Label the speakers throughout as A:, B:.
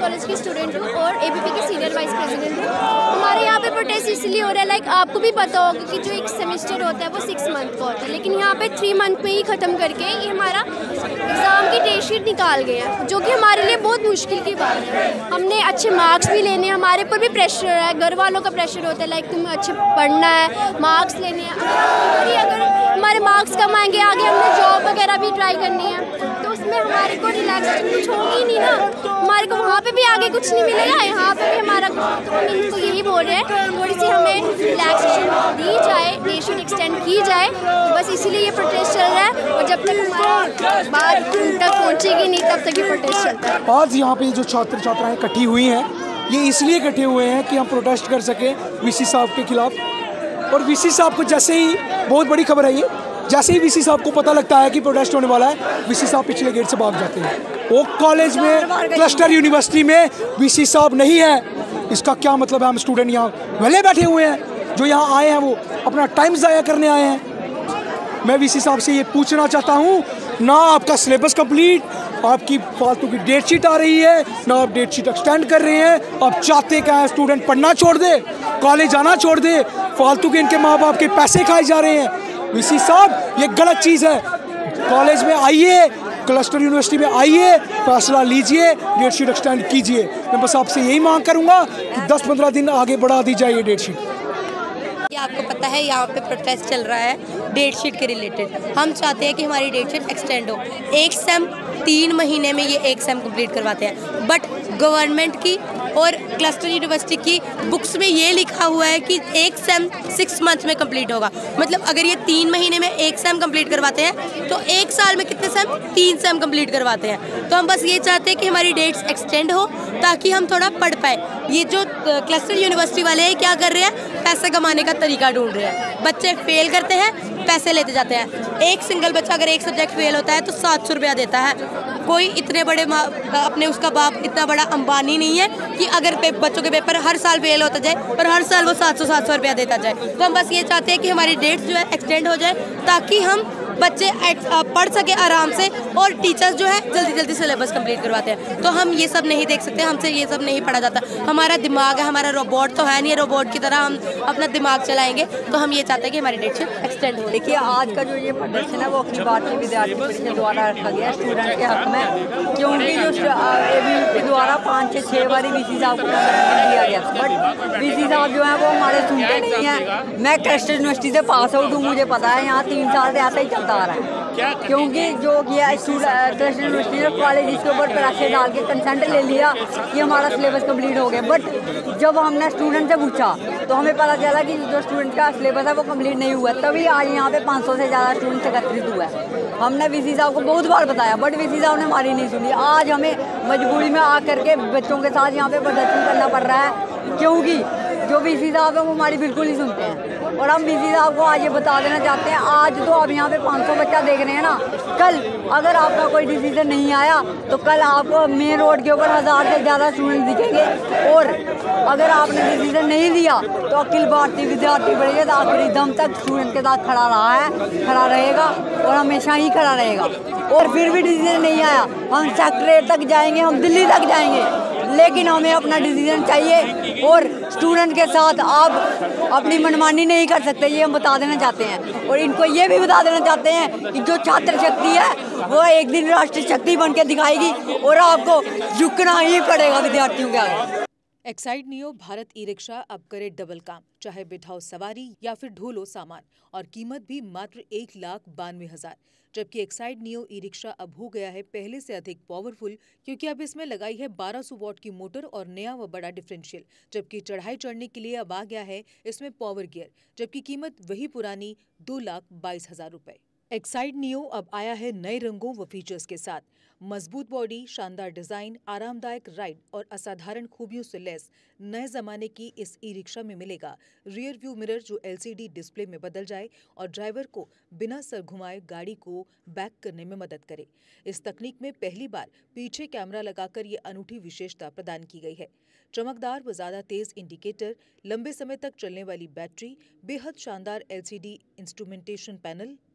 A: College की student हूँ और एबीपी की सीनियर वाइस प्रेसिडेंट हूँ। हमारे यहाँ पे प्रोटेस्ट इसलिए हो रहा है, लाइक आपको भी पता होगा कि जो एक सेमेस्टर होता है वो 6 मंथ का होता है, लेकिन यहाँ पे 3 मंथ में ही ख़त्म करके ये हमारा एग्ज़ाम की डेट शीट निकाल गए हैं, जो कि हमारे लिए बहुत मुश्किल की बात है। हमने अच्छे मार्क्स भी लेने हैं, हमारे ऊपर भी प्रेशर है, घर वालों का प्रेशर होता है, लाइक तुम्हें अच्छे पढ़ना है, मार्क्स लेने हैं। अगर हमारे मार्क्स कम आएंगे, आगे हमने जॉब वगैरह भी ट्राई करनी है, तो उसमें हमारे को रिलैक्सेशन कुछ होगी नहीं ना, हमारे को वहाँ पे भी आगे कुछ नहीं मिलेगा, यहाँ पे भी हमारा। तो हम इनको यही बोल रहे हैं थोड़ी सी हमें रिलैक्सेशन दी जाए, डेट शीट एक्सटेंड की जाए, बस इसीलिए ये प्रोटेस्ट चल रहा है। और जब तक हमारी बात तक पहुँचेगी नहीं तब तक ये प्रोटेस्ट चलता है।
B: आज यहाँ पे जो छात्र छात्राएँ इकट्ठी हुई हैं, ये इसलिए इकट्ठे हुए हैं कि हम प्रोटेस्ट कर सकें वीसी साहब के खिलाफ। और वीसी साहब को जैसे ही, बहुत बड़ी खबर है ये, जैसे ही वीसी साहब को पता लगता है कि प्रोटेस्ट होने वाला है, वीसी साहब पिछले गेट से भाग जाते हैं। वो कॉलेज में, क्लस्टर यूनिवर्सिटी में वीसी साहब नहीं है। इसका क्या मतलब है? हम स्टूडेंट यहाँ भले बैठे हुए हैं, जो यहाँ आए हैं वो अपना टाइम ज़ाया करने आए हैं। मैं वीसी साहब से ये पूछना चाहता हूँ, ना आपका सिलेबस कंप्लीट, आपकी फालतू की डेट शीट आ रही है, ना आप डेट शीट एक्सटेंड कर रहे हैं। आप चाहते क्या है? स्टूडेंट पढ़ना छोड़ दे, कॉलेज आना छोड़ दे, फालतू के इनके माँ बाप के पैसे खाए जा रहे हैं। वीसी साहब, ये गलत चीज़ है। कॉलेज में आइए, क्लस्टर यूनिवर्सिटी में आइए, फैसला लीजिए, डेट शीट एक्सटेंड कीजिए। मैं बस आपसे यही मांग करूँगा कि 10-15 दिन आगे बढ़ा दी जाए ये डेट शीट।
C: आपको पता है यहाँ पे प्रोटेस्ट चल रहा है डेट शीट के रिलेटेड। हम चाहते हैं कि हमारी डेट शीट एक्सटेंड हो। एक सेम 3 महीने में ये एक सेम कंप्लीट करवाते हैं, बट गवर्नमेंट की और क्लस्टर यूनिवर्सिटी की बुक्स में ये लिखा हुआ है कि एक सेम 6 मंथ में कंप्लीट होगा। मतलब अगर ये 3 महीने में एक सेम कंप्लीट करवाते हैं तो एक साल में कितने सेम? 3 सेम कंप्लीट करवाते हैं। तो हम बस ये चाहते हैं कि हमारी डेट्स एक्सटेंड हो ताकि हम थोड़ा पढ़ पाए। ये जो क्लस्टर यूनिवर्सिटी वाले हैं क्या कर रहे हैं? पैसे कमाने का तरीका ढूंढ रहे हैं। बच्चे फेल करते हैं, पैसे लेते जाते हैं। एक सिंगल बच्चा अगर एक सब्जेक्ट फेल होता है तो 700 रुपया देता है। कोई इतने बड़े अपने उसका बाप इतना बड़ा अंबानी नहीं है कि अगर बच्चों के पेपर हर साल फेल होता जाए और हर साल वो 700 रुपया देता जाए। तो हम बस ये चाहते हैं कि हमारी डेट्स जो है एक्सटेंड हो जाए ताकि हम बच्चे पढ़ सके आराम से, और टीचर्स जो है जल्दी जल्दी सिलेबस कंप्लीट करवाते हैं। तो हम ये सब नहीं देख सकते, हमसे ये सब नहीं पढ़ा जाता। हमारा दिमाग है, हमारा रोबोट तो है नहीं, रोबोट की तरह हम अपना दिमाग चलाएंगे। तो हम ये चाहते हैं कि हमारी डेट शीट एक्सटेंड हो।
D: देखिए, आज का जो ये प्रदर्शन है वो अखिल भारतीय विद्यार्थी परिषद द्वारा रखा गया स्टूडेंट के हक में, क्योंकि जो एबीवीपी के द्वारा 5-6 बारी वीसी साहब को दिया गया, बट वीसी साहब जो है वो हमारे सुनते नहीं हैं। मैं क्लस्टर यूनिवर्सिटी से पास आउट हूँ, मुझे पता है यहाँ 3 साल से ऐसा ही चलता आ रहा है। क्योंकि जो किया क्लस्टर यूनिवर्सिटी ने कॉलेज इसके ऊपर प्रेशर डाल के कंसेंट ले लिया कि हमारा सिलेबस कंप्लीट हो गया, बट जब हमने स्टूडेंट से पूछा तो हमें पता चला कि जो स्टूडेंट का सिलेबस है वो कंप्लीट नहीं हुआ। तभी आज यहाँ पे 500 से ज़्यादा स्टूडेंट एकत्रित हुआ है। हमने वीसी साहब को बहुत बार बताया, बट वीसी साहब ने हमारी नहीं सुनी। आज हमें मजबूरी में आकर के बच्चों के साथ यहाँ पे प्रदर्शन करना पड़ रहा है, क्योंकि जो वीसी साहब है वो हमारी बिल्कुल नहीं सुनते हैं। और हम वीसी साहब को आज ये बता देना चाहते हैं, आज तो आप यहाँ पे 500 बच्चा देख रहे हैं ना, कल अगर आपका कोई डिसीजन नहीं आया तो कल आपको मेन रोड के ऊपर 1000 से ज़्यादा स्टूडेंट दिखेंगे। और अगर आपने डिसीजन नहीं दिया तो अखिल भारतीय विद्यार्थी परिषद आखिरी दम तक स्टूडेंट के साथ खड़ा रहा है, खड़ा रहेगा और हमेशा ही खड़ा रहेगा। और फिर भी डिसीजन नहीं आया, हम सेक्रेटरीट तक जाएंगे, हम दिल्ली तक जाएंगे, लेकिन हमें अपना डिसीजन चाहिए। और स्टूडेंट के साथ आप अपनी मनमानी नहीं कर सकते, ये हम बता देना चाहते हैं। और इनको ये भी बता देना चाहते हैं कि जो छात्र शक्ति है वो एक दिन राष्ट्रीय शक्ति बन के दिखाएगी और आपको झुकना ही पड़ेगा विद्यार्थियों के आगे।
E: Exide Neo Bharat e rickshaw अब करे डबल काम, चाहे बिठाओ सवारी या फिर ढोलो सामान, और कीमत भी मात्र 1,92,000। जबकि एक्साइड नियो ई रिक्शा अब हो गया है पहले से अधिक पावरफुल, क्योंकि अब इसमें लगाई है 1200 वॉट की मोटर और नया व बड़ा डिफरेंशियल। जबकि चढ़ाई चढ़ने के लिए अब आ गया है इसमें पावर गियर, जबकि कीमत वही पुरानी 2,22,000 रुपए। एक्साइड नियो अब आया है नए रंगों व फीचर्स के साथ। मजबूत बॉडी, शानदार डिजाइन, आरामदायक राइड और असाधारण खूबियों से लैस नए जमाने की इस ई रिक्शा में मिलेगा रियर व्यू मिरर, जो LCD डिस्प्ले में बदल जाए और ड्राइवर को बिना सर घुमाए गाड़ी को बैक करने में मदद करे। इस तकनीक में पहली बार पीछे कैमरा लगाकर ये अनूठी विशेषता प्रदान की गई है। चमकदार व ज्यादा तेज इंडिकेटर, लंबे समय तक चलने वाली बैटरी, बेहद शानदार LCD इंस्ट्रूमेंटेशन पैनल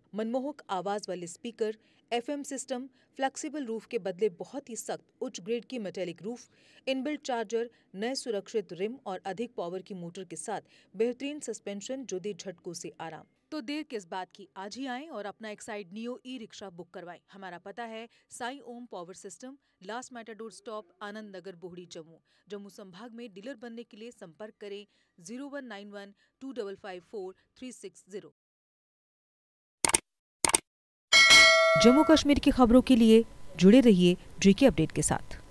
E: मनमोहक आवाज वाले speaker, FM system, flexible roof के बदले बहुत ही सख्त उच्च ग्रेड की मेटेलिक रूफ, इनबिल्ट चार्जर, नए सुरक्षित रिम और अधिक पावर की मोटर के साथ बेहतरीन सस्पेंशन जो दे झटकों से आराम। तो देर किस बात की, आज ही आएं और अपना Exide Neo e rickshaw book करवाएं। हमारा पता है Sai Om power system, last matador stop, Anand Nagar, Bohri, Jammu. Jammu संभाग में डीलर बनने के लिए संपर्क करें 0191 2554 360। जम्मू कश्मीर की खबरों के लिए जुड़े रहिए JK अपडेट के साथ।